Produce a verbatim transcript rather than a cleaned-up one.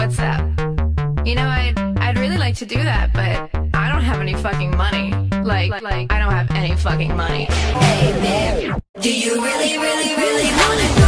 what's up? You know, I'd, I'd really like to do that, but I don't have any fucking money. Like, like, I don't have any fucking money. Hey, babe, do you really, really, really wanna